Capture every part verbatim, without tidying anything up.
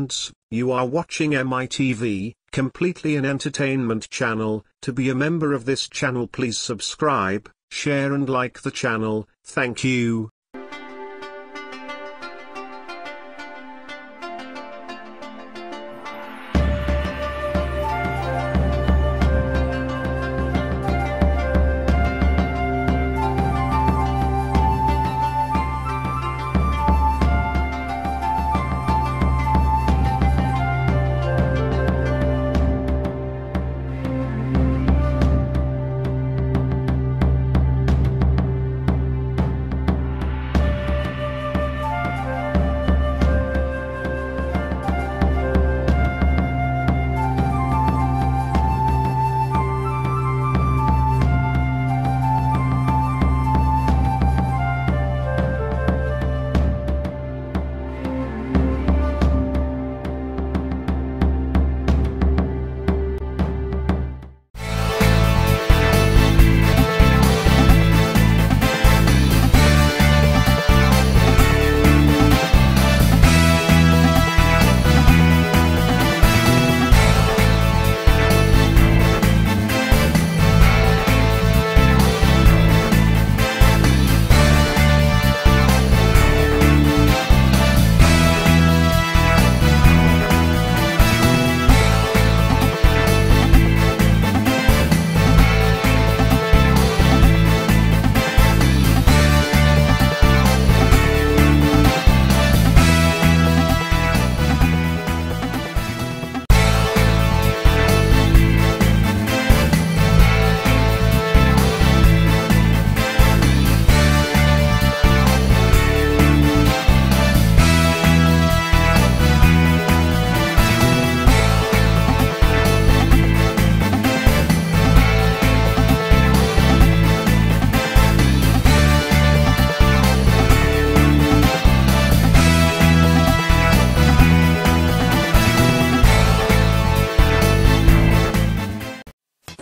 friends, you are watching M I T V, completely an entertainment channel. To be a member of this channel, please subscribe, share and like the channel. Thank you.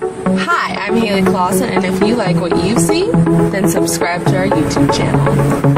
I'm Haley Clausen, and if you like what you see, then subscribe to our YouTube channel.